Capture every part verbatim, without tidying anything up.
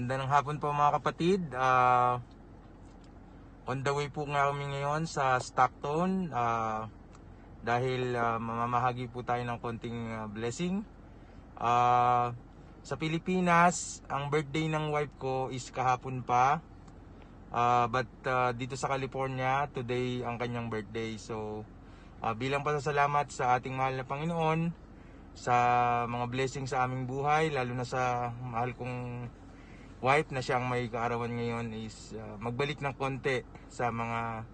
Maganda ng hapon po mga kapatid. Uh, on the way po nga kami ngayon sa Stockton uh, dahil uh, mamamahagi po tayo ng konting uh, blessing. Uh, sa Pilipinas, ang birthday ng wife ko is kahapon pa. Uh, but uh, dito sa California, today ang kanyang birthday. So uh, bilang pasasalamat sa ating mahal na Panginoon sa mga blessing sa aming buhay, lalo na sa mahal kong wife na siyang may kaarawan ngayon, is uh, magbalik ng konti sa mga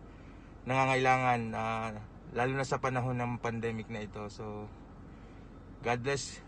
nangangailangan, uh, lalo na sa panahon ng pandemic na ito. So God bless